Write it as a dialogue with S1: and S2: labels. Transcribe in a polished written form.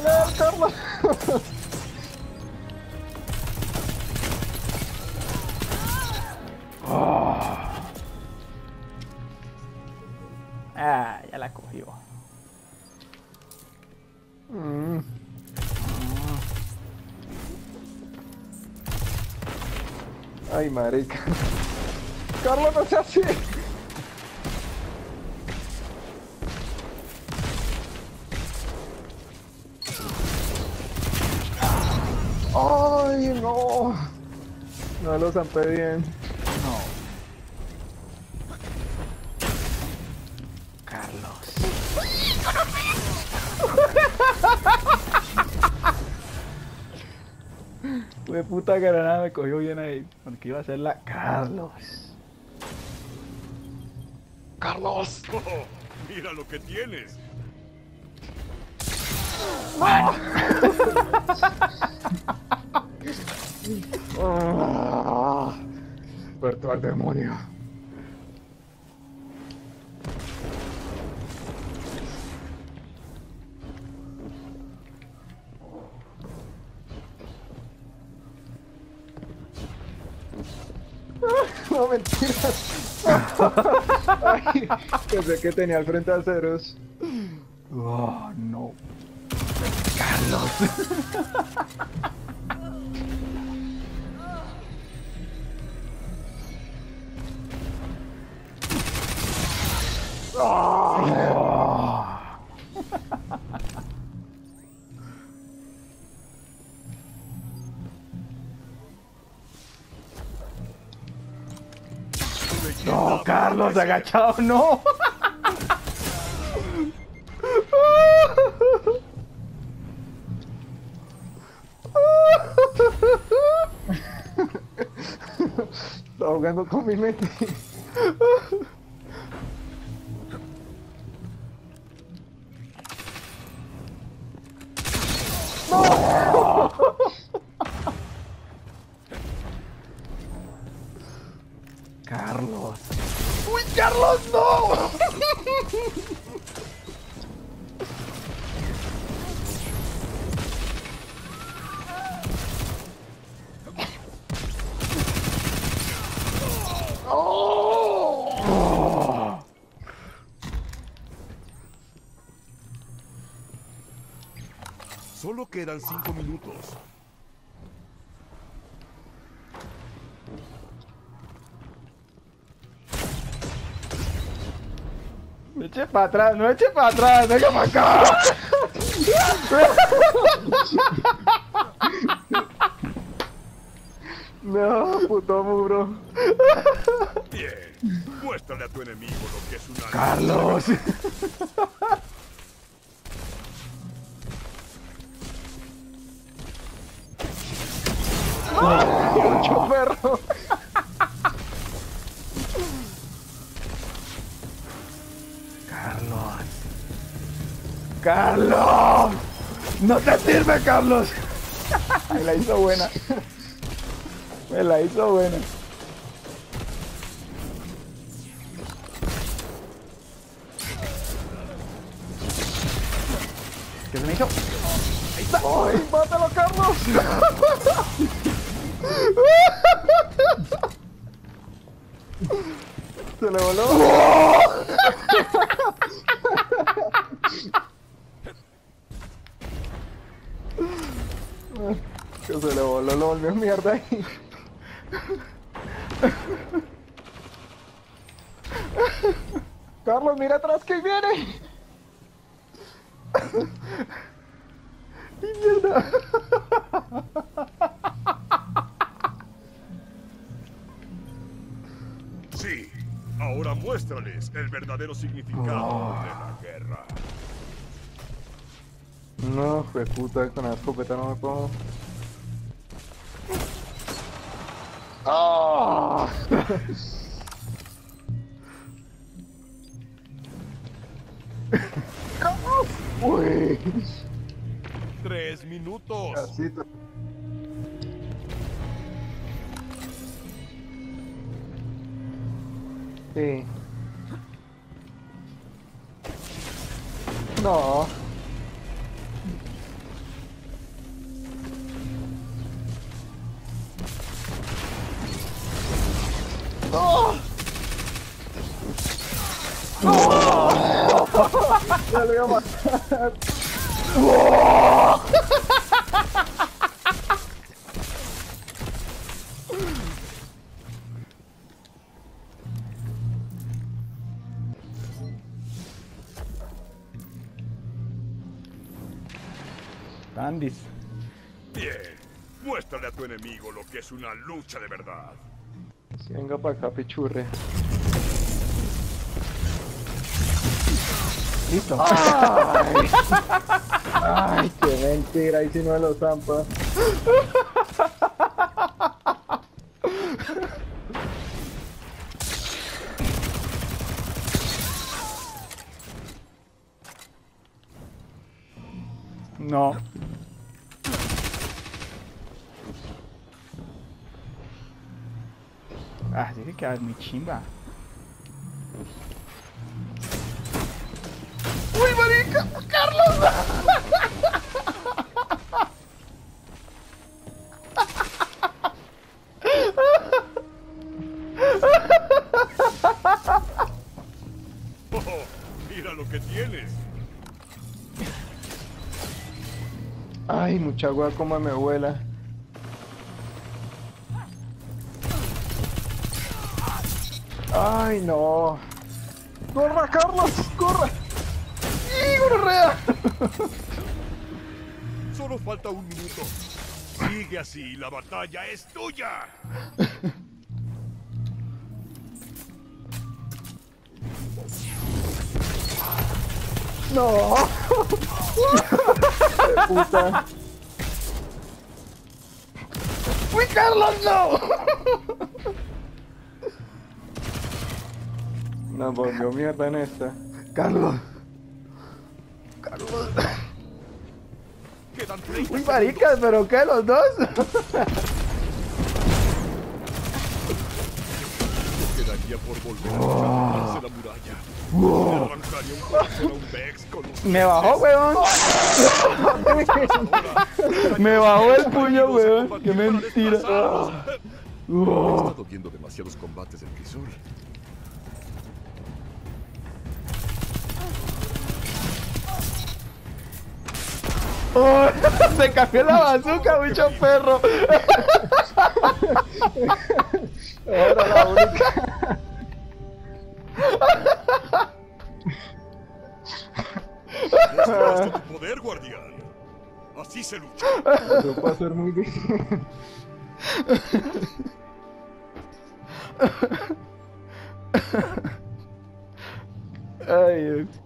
S1: pelear, Carlos.
S2: Ah, ya la cogió.
S1: Ay, marica. Carlos, no seas así. Ay, no. No lo zampé bien.
S2: No. Carlos. Fue puta granada, me cogió bien ahí. Porque iba a ser la Carlos.
S1: Carlos.
S3: Oh, mira lo que tienes.
S1: Puerto al demonio. No, mentiras. Ay, pensé que tenía al frente a ceros.
S2: Oh, no. Carlos. No, Carlos, agachado, no.
S1: Estaba jugando con mi mente.
S2: Carlos. ¡Uy, Carlos, no!
S3: Solo quedan 5 minutos.
S2: Me eché para atrás, no eché para atrás, venga para acá.
S1: No, puto muro.
S3: Bien. Muéstrale a tu enemigo lo que es una...
S2: Carlos.
S1: Mucho perro.
S2: Carlos. Carlos. No te sirve, Carlos. Me la hizo buena. Me la hizo buena. ¿Qué se me hizo? Ahí está.
S1: ¡Ay, mátalo, Carlos! Se le voló. Que se le voló, lo volvió mierda ahí. Carlos, mira atrás que viene. ¡Y mierda!
S3: Sí. Ahora muéstrales el verdadero significado de la guerra.
S1: No, fue puta, con la escopeta no me puedo. ¡Ah! Uy,
S3: 3 minutos.
S1: casito. Sí. No. Ya lo voy a matar.
S2: Candice.
S3: Bien. Muéstrale a tu enemigo lo que es una lucha de verdad.
S1: Venga para acá, pichurre.
S2: Listo.
S1: Ay, ay, qué mentira, ahí si no lo zampa.
S2: No. Ah, tiene que quedar muy chimba. ¡Uy, marica! ¡Carlos!
S3: Oh, mira lo que tienes.
S1: Ay, mucha agua como me vuela. Ay, no. ¡Corra, Carlos! ¡Corra!
S2: ¡Y gonorrea!
S3: Solo falta un minuto. Sigue así, la batalla es tuya.
S1: ¡No! Puta.
S2: ¡Uy, Carlos, no!
S1: Nos volvió mierda en esta.
S2: Carlos. Carlos.
S3: Quedan 30
S2: Uy, maricas, ¿pero qué? ¿Los dos?
S3: quedaría por volver a echarse la muralla. Le arrancaría un corazón a un Vex con los
S2: Me bajó, weón.
S3: Ahora,
S2: Me bajó el puño,
S3: los
S2: weón.
S3: combatir
S2: Qué
S3: para
S2: mentira.
S3: desplazarlos. He
S2: Oh.
S3: estado viendo demasiados combates en Trisur.
S2: Oh, se cambió la bazooka, bicho perro.
S1: Ahora la única.
S3: Mostraste tu poder, guardián. Así se lucha.
S1: Eso va a ser muy difícil.
S2: Ay, Dios.